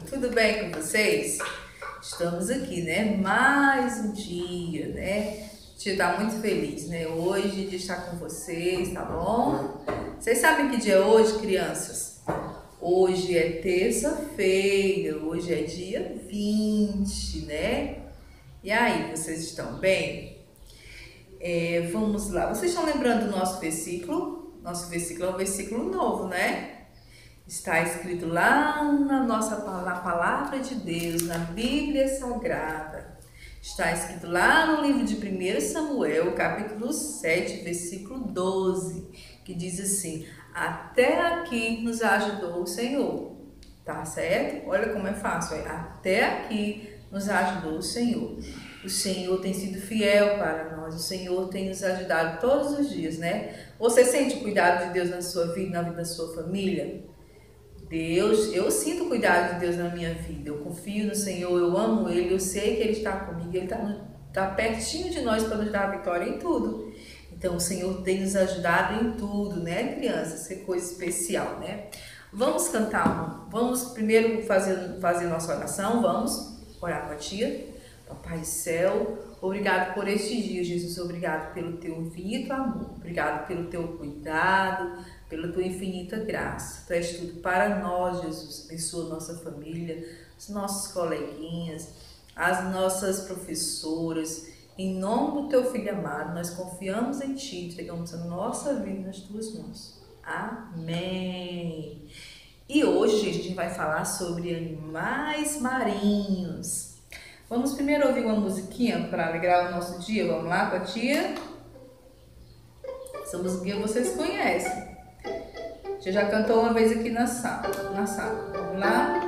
tudo bem com vocês? Estamos aqui, né? Mais um dia, né? A gente tá muito feliz, né? Hoje de estar com vocês, tá bom? Vocês sabem que dia é hoje, crianças? Hoje é terça-feira, hoje é dia 20, né? E aí, vocês estão bem? Vamos lá. Vocês estão lembrando do nosso versículo? Nosso versículo é um versículo novo, né? Está escrito lá na palavra de Deus, na Bíblia Sagrada. Está escrito lá no livro de 1 Samuel, capítulo 7, versículo 12, que diz assim: até aqui nos ajudou o Senhor. Tá certo? Olha como é fácil. Até aqui nos ajudou o Senhor. O Senhor tem sido fiel para nós. O Senhor tem nos ajudado todos os dias, né? Você sente o cuidado de Deus na sua vida, na vida da sua família? Eu sinto o cuidado de Deus na minha vida. Eu confio no Senhor, eu amo Ele, eu sei que Ele está comigo, Ele está pertinho de nós para nos dar a vitória em tudo. Então o Senhor tem nos ajudado em tudo, né, crianças? Que coisa especial, né? Vamos cantar, vamos primeiro fazer nossa oração, vamos orar com a tia. Papai do céu, obrigado por este dia, Jesus, obrigado pelo teu infinito amor, obrigado pelo teu cuidado, pela tua infinita graça. Tu és tudo para nós, Jesus. Abençoa nossa família, os nossos coleguinhas, as nossas professoras. Em nome do teu Filho amado, nós confiamos em Ti, entregamos a nossa vida nas Tuas mãos. Amém. E hoje, gente, a gente vai falar sobre animais marinhos. Vamos primeiro ouvir uma musiquinha para alegrar o nosso dia. Vamos lá com a tia? Essa musiquinha vocês conhecem. A tia já cantou uma vez aqui na sala. Vamos lá?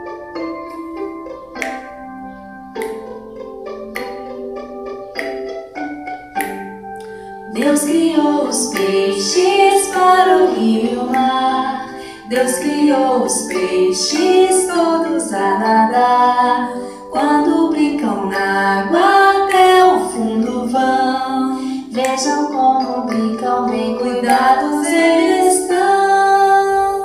Deus criou os peixes para o rio e o mar. Deus criou os peixes todos a nadar. Quando brincam na água até o fundo vão. Vejam como brincam, bem cuidados eles estão.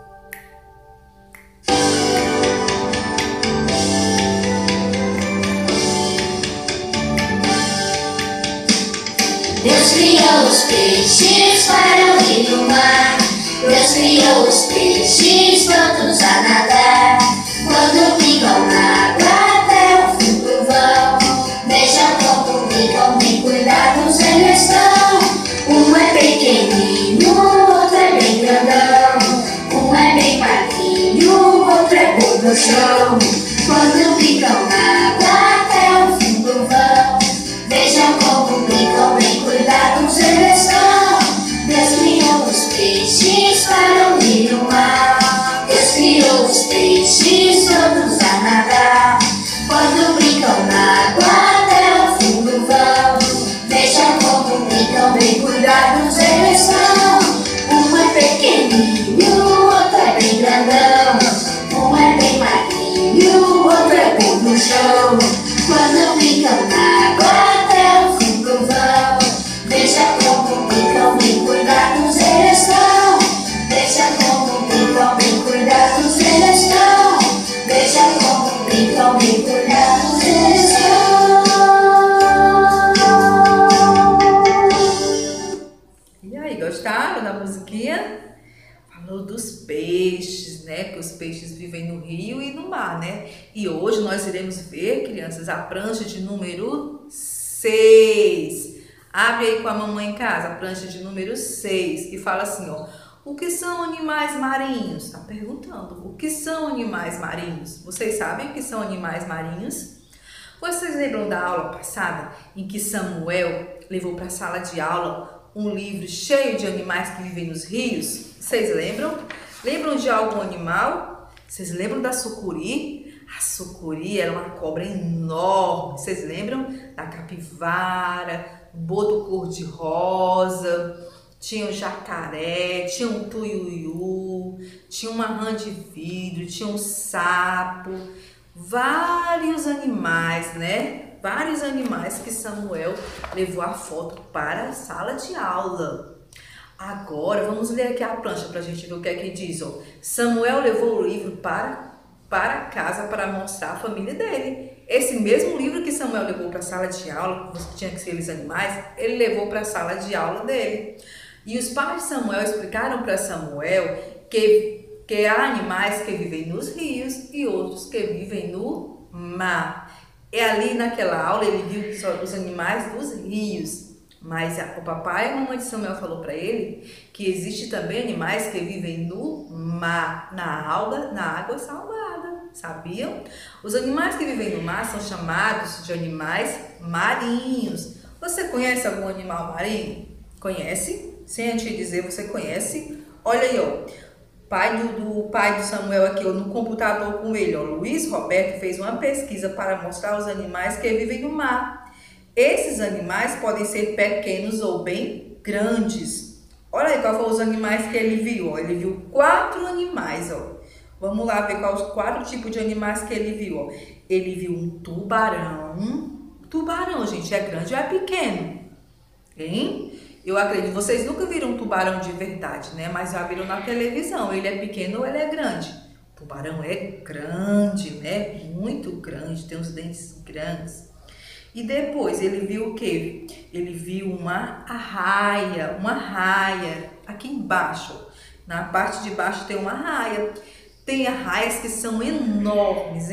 Deus criou os peixes para o rio e o mar. Deus criou os peixes todos a nadar. Quando brincam na água até o fundo vão. Vejam como brincam, bem cuidados eles estão. Um é pequenininho, o outro é bem grandão. Um é bem magrinho, o outro é bom no chão. Quando brincam na água até o fundo vão. Vejam como brincam, bem cuidados eles estão. Deus criou os peixes para o rio e o mar. Deus criou os peixes todos a nadar. Quando brincam na água até o fundo vão. Vejam como brincam, bem cuidados eles são. Um é pequenininho, o outro é bem grandão. Um é bem magrinho, o outro é bom no chão. Quando brincam na água até o fundo vão. Veja como brincam, bem cuidados eles são. Veja como brincam, bem cuidados eles são. Veja como brincam, bem cuidados eles são. E aí, gostaram da musiquinha? Falou dos peixes, né? Que os peixes vivem no rio e no mar, né? E hoje nós iremos ver, crianças, a prancha de número 6. Abre aí com a mamãe em casa, a prancha de número 6, que fala assim, ó. O que são animais marinhos? Tá perguntando. O que são animais marinhos? Vocês sabem o que são animais marinhos? Vocês lembram da aula passada em que Samuel levou para a sala de aula um livro cheio de animais que vivem nos rios? Vocês lembram? Lembram de algum animal? Vocês lembram da sucuri? A sucuri era uma cobra enorme. Vocês lembram da capivara, boto cor-de-rosa? Tinha o jacaré, tinha um tuiuiu, tinha uma rã de vidro, tinha um sapo. Vários animais, né? Vários animais que Samuel levou a foto para a sala de aula. Agora, vamos ler aqui a prancha para a gente ver o que é que diz. Ó. Samuel levou o livro para para casa para mostrar a família dele. Esse mesmo livro que Samuel levou para a sala de aula, que tinha que ser os animais, ele levou para a sala de aula dele. E os pais de Samuel explicaram para Samuel que há animais que vivem nos rios e outros que vivem no mar. E ali naquela aula ele viu só os animais dos rios. Mas o papai e a mamãe de Samuel falou para ele que existe também animais que vivem no mar, na água salgada. Sabiam? Os animais que vivem no mar são chamados de animais marinhos. Você conhece algum animal marinho? Conhece? Sem eu te dizer, você conhece? Olha aí, ó. O pai do Samuel aqui, ó, no computador com ele, ó, Luiz Roberto fez uma pesquisa para mostrar os animais que vivem no mar. Esses animais podem ser pequenos ou bem grandes. Olha aí qual foram os animais que ele viu. Ó. Ele viu 4 animais. Ó. Vamos lá ver quais os 4 tipos de animais que ele viu. Ó. Ele viu um tubarão. Tubarão, gente, é grande ou é pequeno? Hein? Eu acredito, vocês nunca viram um tubarão de verdade, né? Mas já viram na televisão. Ele é pequeno ou ele é grande? O tubarão é grande, né? Muito grande, tem os dentes grandes. E depois ele viu o quê? Ele viu uma arraia, aqui embaixo. Na parte de baixo tem uma arraia. Tem arraias que são enormes.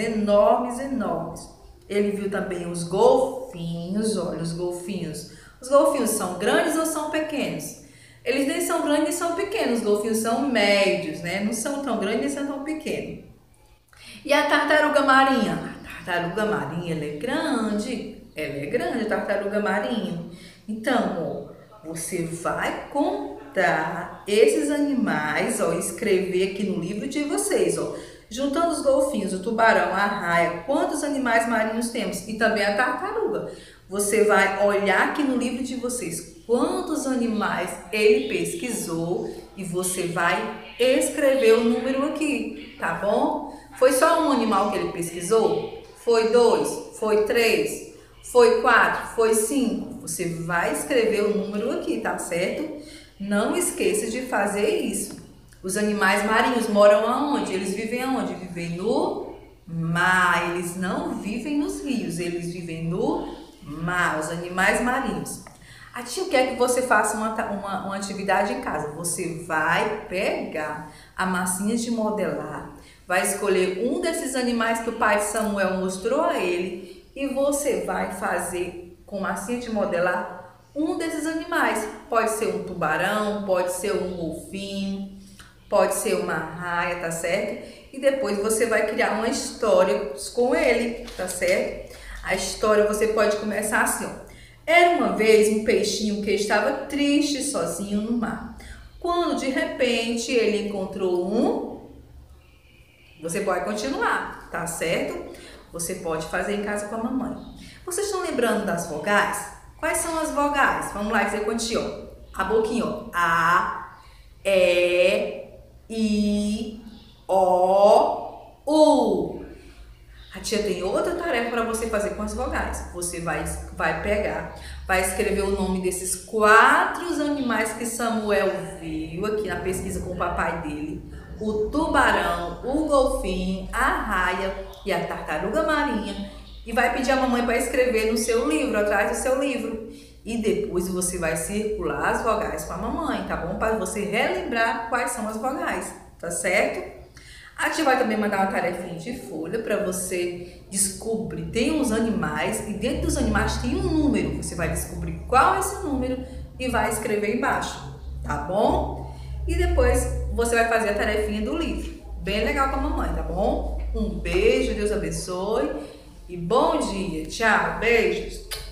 Ele viu também os golfinhos, olha os golfinhos. Os golfinhos são grandes ou são pequenos? Eles nem são grandes nem são pequenos, os golfinhos são médios, né? Não são tão grandes nem são tão pequenos. E a tartaruga marinha? A tartaruga marinha, ela é grande, a tartaruga marinha. Então, ó, você vai contar esses animais, ó, escrever aqui no livro de vocês, ó. Juntando os golfinhos, o tubarão, a arraia, quantos animais marinhos temos? E também a tartaruga. Você vai olhar aqui no livro de vocês quantos animais ele pesquisou e você vai escrever o número aqui, tá bom? Foi só um animal que ele pesquisou? Foi 2? Foi 3? Foi 4? Foi 5? Você vai escrever o número aqui, tá certo? Não esqueça de fazer isso. Os animais marinhos moram aonde? Eles vivem aonde? Vivem no mar. Eles não vivem nos rios, eles vivem no mar, os animais marinhos. A tia quer que você faça uma atividade em casa. Você vai pegar a massinha de modelar, vai escolher um desses animais que o pai de Samuel mostrou a ele e você vai fazer com massinha de modelar um desses animais. Pode ser um tubarão, pode ser um golfinho, pode ser uma arraia, tá certo? E depois você vai criar uma história com ele, tá certo? A história você pode começar assim, ó. Era uma vez um peixinho que estava triste sozinho no mar. Quando de repente ele encontrou um... Você pode continuar, tá certo? Você pode fazer em casa com a mamãe. Vocês estão lembrando das vogais? Quais são as vogais? Vamos lá dizer contigo, ó. A boquinha, ó. A, E, I, O, U. A tia tem outra tarefa para você fazer com as vogais. Você vai pegar, vai escrever o nome desses 4 animais que Samuel viu aqui na pesquisa com o papai dele. O tubarão, o golfinho, a arraia e a tartaruga marinha. E vai pedir a mamãe para escrever no seu livro, atrás do seu livro. E depois você vai circular as vogais com a mamãe, tá bom? Para você relembrar quais são as vogais, tá certo? A tia vai também mandar uma tarefinha de folha para você descobrir. Tem uns animais e dentro dos animais tem um número. Você vai descobrir qual é esse número e vai escrever embaixo, tá bom? E depois você vai fazer a tarefinha do livro. Bem legal com a mamãe, tá bom? Um beijo, Deus abençoe e bom dia. Tchau, beijos.